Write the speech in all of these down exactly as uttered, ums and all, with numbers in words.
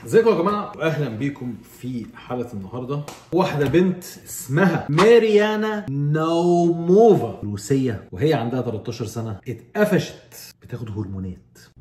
ازيكم يا جماعه واهلا بيكم في حلقه النهارده. واحده بنت اسمها ماريانا نوموفا، روسيه، وهي عندها تلتاشر سنه اتقفشت بتاخد هرمونات.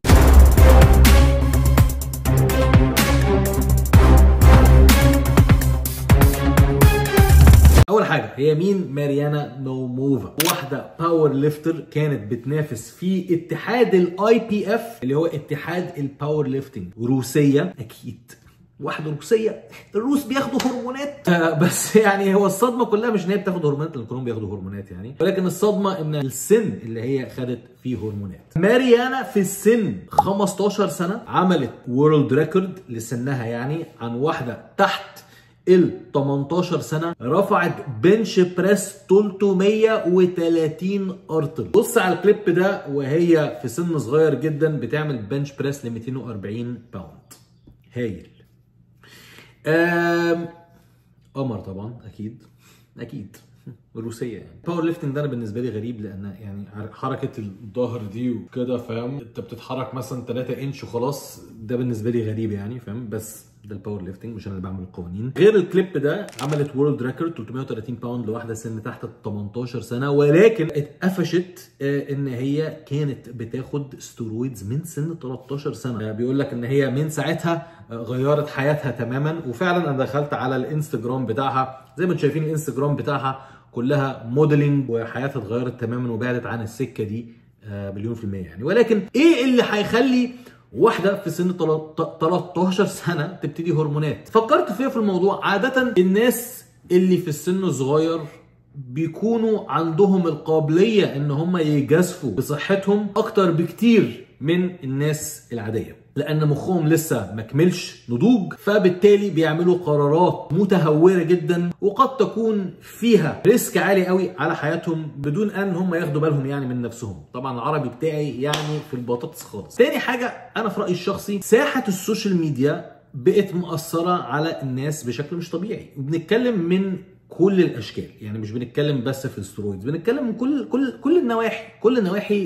اول حاجه، هي مين ماريانا نوموفا؟ واحده باور ليفتر كانت بتنافس في اتحاد الاي بي اف اللي هو اتحاد الباور ليفتنج، روسيه اكيد، واحده روسيه، الروس بياخدوا هرمونات. آه بس يعني هو الصدمه كلها مش ان هي بتاخد هرمونات، لان كلهم بياخدوا هرمونات يعني، ولكن الصدمه ان السن اللي هي خدت فيه هرمونات. ماريانا في السن خمستاشر سنه عملت وورلد ريكورد لسنها يعني، عن واحده تحت ال تمنتاشر سنه رفعت بنش بريس تلتمية وتلاتين ارطل. بص على الكليب ده وهي في سن صغير جدا بتعمل بنش بريس ل ميتين واربعين باوند. هايل. أم... قمر طبعا، اكيد اكيد روسيه يعني. الباور ليفتنج ده انا بالنسبه لي غريب، لان يعني حركه الظهر دي وكده، فاهم، انت بتتحرك مثلا تلاتة انش وخلاص، ده بالنسبه لي غريب يعني، فاهم، بس ده الباور ليفتنج، مش انا اللي بعمل القوانين. غير الكليب ده عملت وورلد ريكورد تلتمية وتلاتين باوند لواحده سن تحت ال تمنتاشر سنه، ولكن اتقفشت ان هي كانت بتاخد ستيرويدز من سن تلتاشر سنه. بيقول لك ان هي من ساعتها غيرت حياتها تماما. وفعلا انا دخلت على الانستجرام بتاعها، زي ما انتم شايفين الانستجرام بتاعها كلها موديلنج، وحياتها اتغيرت تماما وبعدت عن السكه دي مليون في الميه يعني. ولكن ايه اللي هيخلي واحده في سن تلتاشر سنه تبتدي هرمونات؟ فكرت فيها في الموضوع. عاده الناس اللي في السن الصغير بيكونوا عندهم القابليه ان هم يجازفوا بصحتهم اكتر بكتير من الناس العاديه، لان مخهم لسه ما كملش نضوج، فبالتالي بيعملوا قرارات متهوره جدا وقد تكون فيها ريسك عالي قوي على حياتهم بدون ان هم ياخدوا بالهم يعني من نفسهم. طبعا العربي بتاعي يعني في البطاطس خالص. تاني حاجه، انا في رايي الشخصي ساحه السوشيال ميديا بقت مؤثره على الناس بشكل مش طبيعي، وبنتكلم من كل الاشكال يعني، مش بنتكلم بس في السترويدز، بنتكلم من كل كل كل النواحي، كل النواحي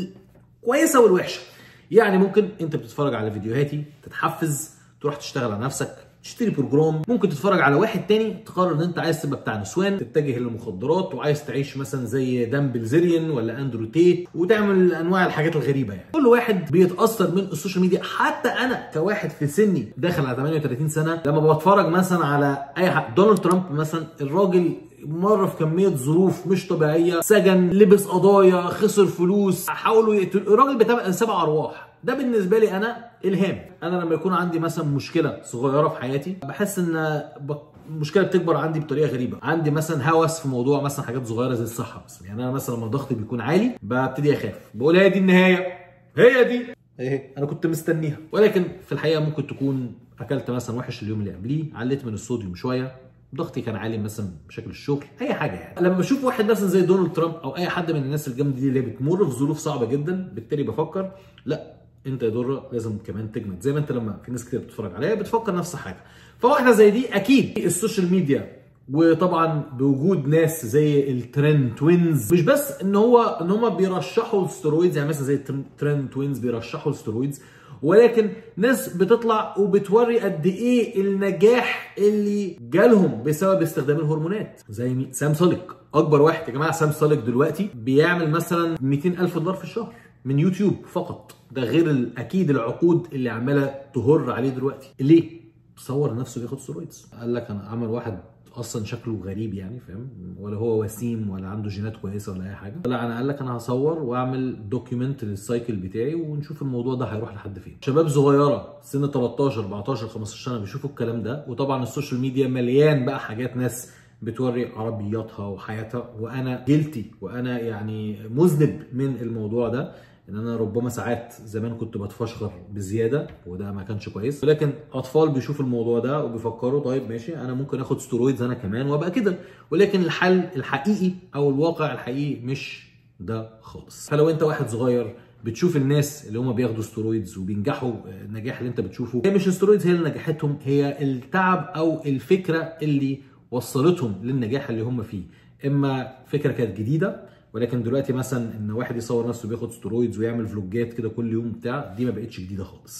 الكويسه والوحشه يعني. ممكن انت بتتفرج على فيديوهاتي تتحفز، تروح تشتغل على نفسك، تشتري بروجرام. ممكن تتفرج على واحد تاني تقرر ان انت عايز تبقى بتاع نسوان، تتجه للمخدرات وعايز تعيش مثلا زي دان بلزيريان ولا اندرو تيت وتعمل انواع الحاجات الغريبه يعني. كل واحد بيتاثر من السوشيال ميديا. حتى انا كواحد في سني داخل على تمنية وتلاتين سنه، لما بتفرج مثلا على اي حد، دونالد ترامب مثلا، الراجل مر في كميه ظروف مش طبيعيه، سجن، لبس قضايا، خسر فلوس، حاولوا يقتلوا الراجل بتاع سبع ارواح. ده بالنسبه لي انا الهام. انا لما يكون عندي مثلا مشكله صغيره في حياتي، بحس ان المشكله بتكبر عندي بطريقه غريبه. عندي مثلا هوس في موضوع مثلا حاجات صغيره زي الصحه مثلا يعني. انا مثلا لما ضغطي بيكون عالي ببتدي اخاف، بقول هي دي النهايه، هي دي ايه انا كنت مستنيها. ولكن في الحقيقه ممكن تكون اكلت مثلا وحش اليوم اللي قبليه، عليت من الصوديوم شويه، ضغطي كان عالي مثلا بشكل الشغل، اي حاجه يعني. لما بشوف واحد مثلا زي دونالد ترامب او اي حد من الناس الجامده دي اللي بتمر في ظروف صعبه جدا، بالتالي بفكر لا، انت يا دره لازم كمان تجمد، زي ما انت لما في ناس كتير بتتفرج عليها بتفكر نفس الحاجه. فواحده زي دي اكيد السوشيال ميديا، وطبعا بوجود ناس زي الترند توينز، مش بس ان هو ان هم بيرشحوا الستيرويدز يعني، مثلا زي الترند توينز بيرشحوا الستيرويدز، ولكن ناس بتطلع وبتوري قد ايه النجاح اللي جالهم بسبب استخدام الهرمونات. زي مين؟ سام سوليك، اكبر واحد يا جماعه. سام سوليك دلوقتي بيعمل مثلا ميتين الف دولار في الشهر من يوتيوب فقط، ده غير اكيد العقود اللي عماله تهر عليه دلوقتي. ليه؟ صور نفسه بياخد ستيرويدز. قال لك انا عمل واحد اصلا شكله غريب يعني، فاهم، ولا هو وسيم ولا عنده جينات كويسه ولا اي حاجه. لا، انا قال لك انا هصور واعمل دوكيومنت للسايكل بتاعي ونشوف الموضوع ده هيروح لحد فين. شباب صغيره سن تلتاشر اربعتاشر خمستاشر سنه بيشوفوا الكلام ده، وطبعا السوشيال ميديا مليان بقى حاجات، ناس بتوري عربياتها وحياتها، وانا جلتي وانا يعني مذنب من الموضوع ده، ان انا ربما ساعات زمان كنت بتفشخر بزياده وده ما كانش كويس. ولكن اطفال بيشوفوا الموضوع ده وبيفكروا طيب ماشي، انا ممكن اخد ستيرويدز انا كمان وابقى كده. ولكن الحل الحقيقي او الواقع الحقيقي مش ده خالص. فلو انت واحد صغير بتشوف الناس اللي هم بياخدوا ستيرويدز وبينجحوا النجاح اللي انت بتشوفه، هي مش الستيرويدز هي اللي نجحتهم، هي التعب او الفكره اللي وصلتهم للنجاح اللي هم فيه. اما فكره كانت جديده، ولكن دلوقتي مثلا ان واحد يصور نفسه بياخد ستيرويدز ويعمل فلوجات كده كل يوم بتاع، دي ما بقتش جديده خالص.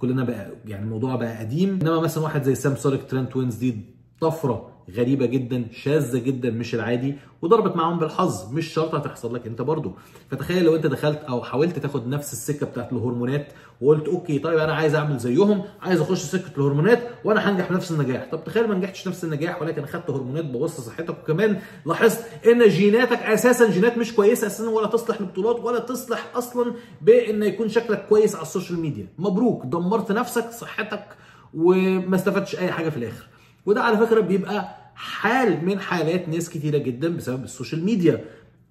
كلنا بقى يعني الموضوع بقى قديم. انما مثلا واحد زي سامسونج ترند توينز دي طفره غريبه جدا، شاذه جدا، مش العادي، وضربت معاهم بالحظ، مش شرط هتحصل لك انت برضو. فتخيل لو انت دخلت او حاولت تاخد نفس السكه بتاعت الهرمونات وقلت اوكي طيب انا عايز اعمل زيهم، عايز اخش سكه الهرمونات وانا هنجح نفس النجاح. طب تخيل ما نجحتش نفس النجاح ولكن اخدت هرمونات بوظت صحتك، وكمان لاحظت ان جيناتك اساسا جينات مش كويسه اساسا، ولا تصلح للبطولات ولا تصلح اصلا بان يكون شكلك كويس على السوشيال ميديا. مبروك، دمرت نفسك صحتك وما استفدتش اي حاجه في الاخر. وده على فكره بيبقى حال من حالات ناس كتيره جدا بسبب السوشيال ميديا.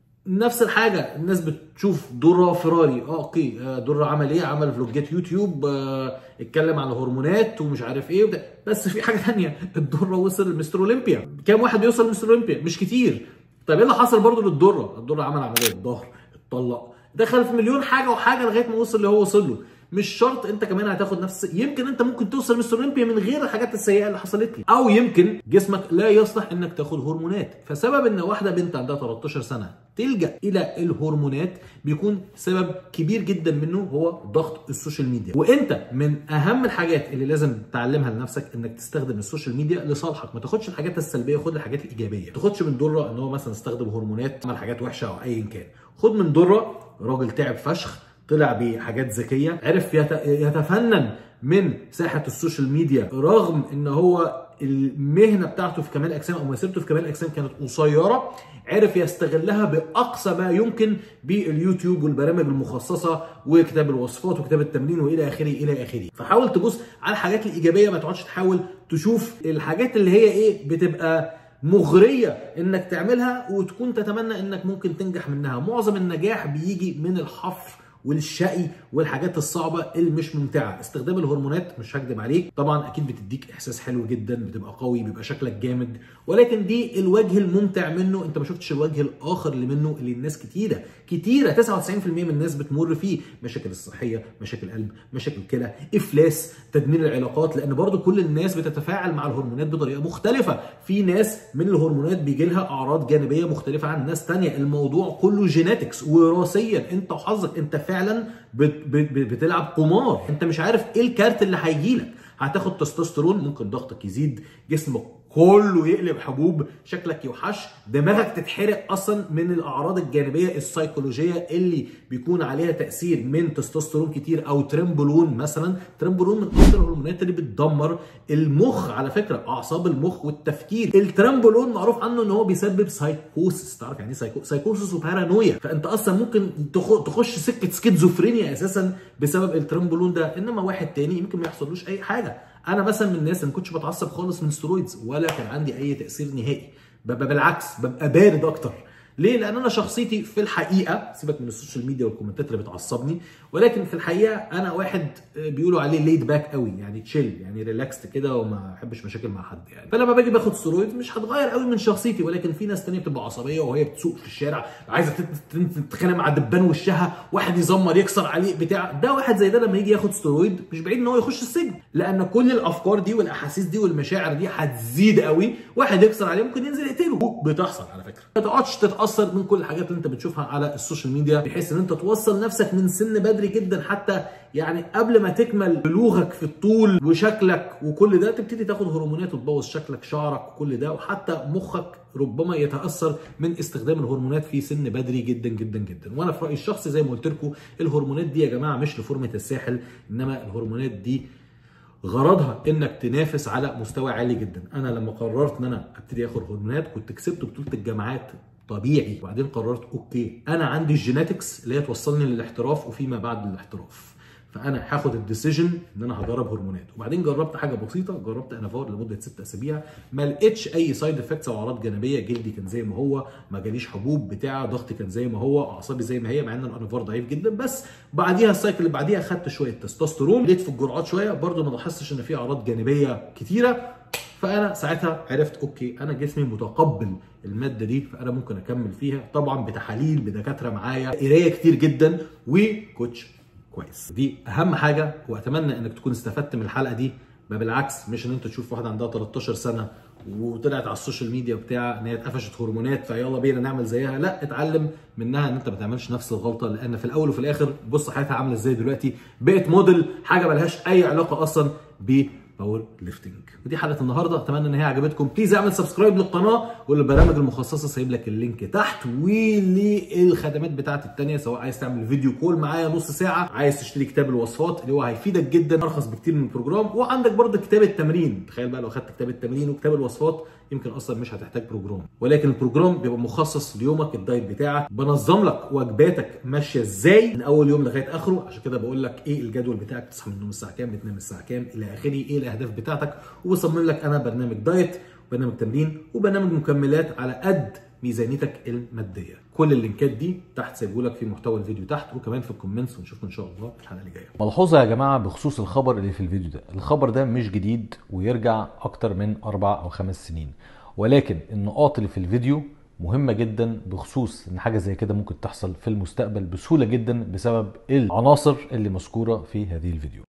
نفس الحاجه الناس بتشوف دره فيراري، اه اوكي دره عمل ايه؟ عمل فلوجات يوتيوب، آه اتكلم عن الهرمونات ومش عارف ايه وده. بس في حاجه ثانيه، الدره وصل لمستر اولمبيا. كام واحد بيوصل لمستر اولمبيا؟ مش كتير. طيب ايه اللي حصل برضه للدره؟ الدره عمل عمليه ظهر، اتطلق، دخل في مليون حاجه وحاجه لغايه ما وصل اللي هو وصل له. مش شرط انت كمان هتاخد نفس، يمكن انت ممكن توصل مستر اولمبيا من غير الحاجات السيئه اللي حصلت لي، او يمكن جسمك لا يصلح انك تاخد هرمونات. فسبب ان واحده بنت عندها تلتاشر سنه تلجا الى الهرمونات بيكون سبب كبير جدا منه هو ضغط السوشيال ميديا. وانت من اهم الحاجات اللي لازم تعلمها لنفسك انك تستخدم السوشيال ميديا لصالحك. ما تاخدش الحاجات السلبيه، خد الحاجات الايجابيه. ما تاخدش من دره ان هو مثلا استخدم هرمونات عمل حاجات وحشه او ايا كان. خد من دره راجل تعب فشخ، طلع بحاجات ذكيه، عرف يتفنن من ساحه السوشيال ميديا رغم ان هو المهنه بتاعته في كمال الاجسام او مسيرته في كمال الاجسام كانت قصيره، عرف يستغلها باقصى ما يمكن باليوتيوب والبرامج المخصصه وكتاب الوصفات وكتاب التمرين والى اخره الى اخره. فحاول تبص على الحاجات الايجابيه، ما تقعدش تحاول تشوف الحاجات اللي هي ايه بتبقى مغريه انك تعملها وتكون تتمنى انك ممكن تنجح منها. معظم النجاح بيجي من الحفر والشقي والحاجات الصعبه اللي مش ممتعه. استخدام الهرمونات مش هكدب عليك طبعا اكيد بتديك احساس حلو جدا، بتبقى قوي، بيبقى شكلك جامد، ولكن دي الوجه الممتع منه. انت ما شفتش الوجه الاخر اللي منه اللي الناس كتيره كتيره تسعة وتسعين في المية من الناس بتمر فيه. مشاكل الصحيه، مشاكل قلب، مشاكل كلى، افلاس، تدمير العلاقات، لان برضو كل الناس بتتفاعل مع الهرمونات بطريقه مختلفه. في ناس من الهرمونات بيجي لها اعراض جانبيه مختلفه عن ناس ثانيه. الموضوع كله جيناتكس وراثيا، انت وحظك. انت فعلا بتلعب قمار، انت مش عارف ايه الكارت اللي هيجي لك. هتاخد تستوستيرون ممكن ضغطك يزيد، جسمك كله يقلب حبوب، شكلك يوحش، دماغك تتحرق اصلا من الاعراض الجانبيه السيكولوجيه اللي بيكون عليها تاثير من تستوستيرون كتير او ترمبولون مثلا. ترمبولون من اكثر الهرمونات اللي بتدمر المخ على فكره، اعصاب المخ والتفكير. الترمبولون معروف عنه ان هو بيسبب سايكوسس. تعرف يعني ايه سايكوسس؟ وبارانويا. فانت اصلا ممكن تخش سكه سكيزوفرينيا اساسا بسبب الترمبولون ده. انما واحد تاني يمكن ما يحصلوش اي حاجه. انا مثلا من الناس اللي ما كنتش بتعصب خالص من سترويدز ولا كان عندي اي تاثير نهائي، ببقى بالعكس ببقى بارد اكتر. ليه؟ لان انا شخصيتي في الحقيقه، سيبك من السوشيال ميديا والكومنتات اللي بتعصبني، ولكن في الحقيقه انا واحد بيقولوا عليه ليد باك قوي، يعني تشيل، يعني ريلاكست كده وما احبش مشاكل مع حد يعني. فلما باجي باخد سترويد مش هتغير قوي من شخصيتي. ولكن في ناس ثانيه بتبقى عصبيه وهي بتسوق في الشارع عايزه تتخانق مع دبان وشها، واحد يزمر يكسر عليه بتاع ده. واحد زي ده لما يجي ياخد سترويد مش بعيد ان هو يخش السجن، لان كل الافكار دي والاحاسيس دي والمشاعر دي هتزيد قوي. واحد يكسر عليه ممكن ينزل يقتله. بتحصل على فكره. ما تقعدش تتاثر من كل الحاجات اللي انت بتشوفها على السوشيال ميديا، بحيث ان انت توصل نفسك من سن بدري جدا، حتى يعني قبل ما تكمل بلوغك في الطول وشكلك وكل ده تبتدي تاخد هرمونات وتبوظ شكلك، شعرك وكل ده. وحتى مخك ربما يتاثر من استخدام الهرمونات في سن بدري جدا جدا جدا. وانا في رايي الشخصي زي ما قلت لكم، الهرمونات دي يا جماعه مش لفورمه الساحل، انما الهرمونات دي غرضها انك تنافس على مستوى عالي جدا. انا لما قررت ان انا ابتدي اخد هرمونات كنت كسبت بطوله الجامعات طبيعي، وبعدين قررت اوكي انا عندي الجيناتكس اللي هي توصلني للاحتراف وفيما بعد الاحتراف، فانا هاخد الديسيجن ان انا هجرب هرمونات. وبعدين جربت حاجه بسيطه، جربت انافور لمده ست اسابيع، ما لقيتش اي سايد افكتس او اعراض جانبيه. جلدي كان زي ما هو، ما جاليش حبوب بتاع، ضغطي كان زي ما هو، اعصابي زي ما هي، مع ان الانافور ضعيف جدا. بس بعديها السايكل اللي بعديها خدت شويه تستوستيرون، لقيت في الجرعات شويه برده ما لاحظتش ان في اعراض جانبيه كتيره. فانا ساعتها عرفت اوكي انا جسمي متقبل الماده دي، فانا ممكن اكمل فيها، طبعا بتحاليل بدكاتره معايا، قرايه كتير جدا، وكوتش كويس. دي اهم حاجه، واتمنى انك تكون استفدت من الحلقه دي. ما بالعكس، مش ان انت تشوف واحده عندها تلتاشر سنه وطلعت على السوشيال ميديا بتاع ان هي اتقفشت هرمونات فيلا بينا نعمل زيها. لا، اتعلم منها ان انت ما تعملش نفس الغلطه، لان في الاول وفي الاخر بص حياتها عامله ازاي دلوقتي، بقت موديل، حاجه ملهاش اي علاقه اصلا ب باور ليفتنج. ودي حلقه النهارده، اتمنى ان هي عجبتكم. بليز اعمل سبسكرايب للقناه وللبرامج المخصصه، سايب لك اللينك تحت، وللخدمات بتاعتي الثانيه، سواء عايز تعمل فيديو كول معايا نص ساعه، عايز تشتري كتاب الوصفات اللي هو هيفيدك جدا، ارخص بكتير من البروجرام، وعندك برضه كتاب التمرين. تخيل بقى لو خدت كتاب التمرين وكتاب الوصفات يمكن اصلا مش هتحتاج بروجرام، ولكن البروجرام بيبقى مخصص ليومك، الدايت بتاعك، بنظم لك وجباتك ماشيه ازاي من اول يوم لغايه اخره. عشان كده بقول لك ايه الجدول بتاعك، تصحى من النوم الساعه كام، بتنام الساعه كام، الى اخره، ايه الاهداف بتاعتك، وبصمم لك انا برنامج دايت وبرنامج تمرين وبرنامج مكملات على قد ميزانيتك الماديه. كل اللينكات دي تحت سايبه لك في محتوى الفيديو تحت، وكمان في الكومنتس، ونشوفكم ان شاء الله في الحلقه اللي جايه. ملحوظه يا جماعه بخصوص الخبر اللي في الفيديو ده، الخبر ده مش جديد ويرجع اكتر من اربع او خمس سنين، ولكن النقاط اللي في الفيديو مهمه جدا بخصوص ان حاجه زي كده ممكن تحصل في المستقبل بسهوله جدا بسبب العناصر اللي مذكوره في هذه الفيديو.